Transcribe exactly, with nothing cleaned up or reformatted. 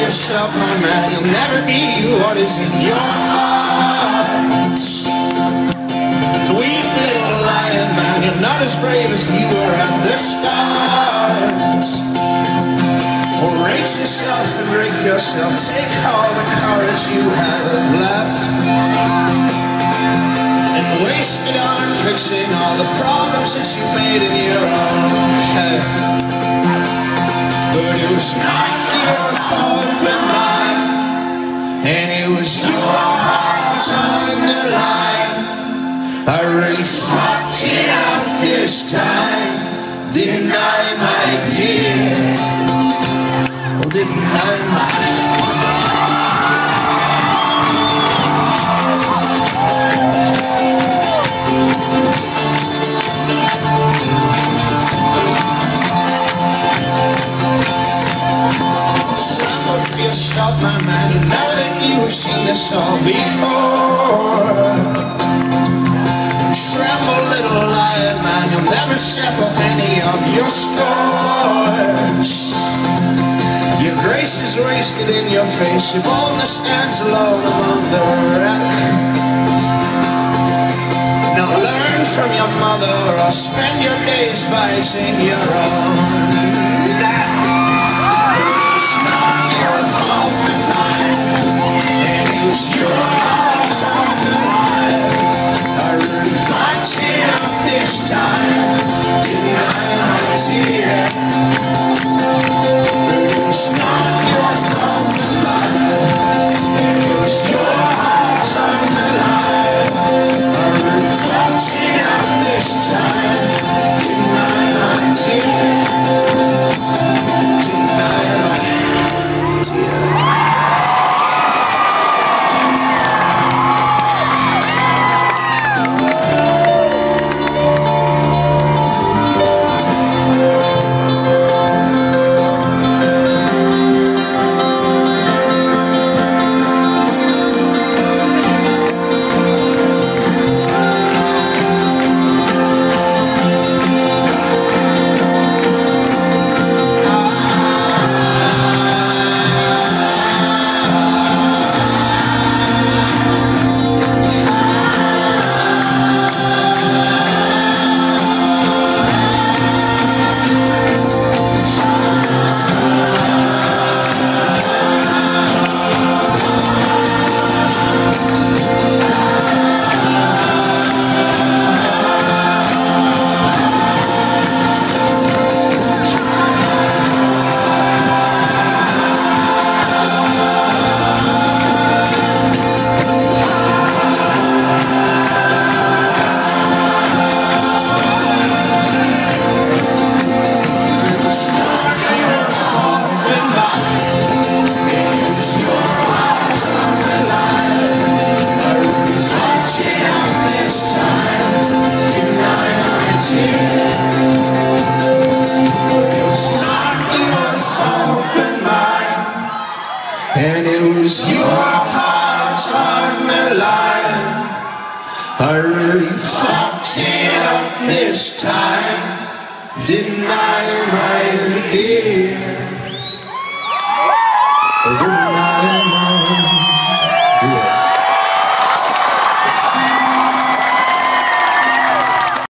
yourself, my man, you'll never be what is in your heart. Weak little lion man, you're not as brave as you were at the start. Rate yourself and break yourself, take all the courage you have left and waste it on fixing all the problems that you made in your own head. But it was not your fault but mine, and it was your heart on the line. I really fucked it up this time, didn't I, my dear? Didn't I, my Tremble for yourself, my man, and now that you have seen this all before. Tremble, little lion man, you'll never settle any of your scores. Your grace is wasted in your face, your boldness stands alone among the wreck. Now learn from your mother or spend your days biting your own neck. It's not your fault but mine, and it was your heart on the line. I really fucked it up this time, didn't I, my dear? It's not your fault but mine, and it was your heart on the line. I really fucked it up this time, didn't I, my dear? Didn't I, my dear? And it was your heart on the line. I really fucked it up this time, didn't I, my dear?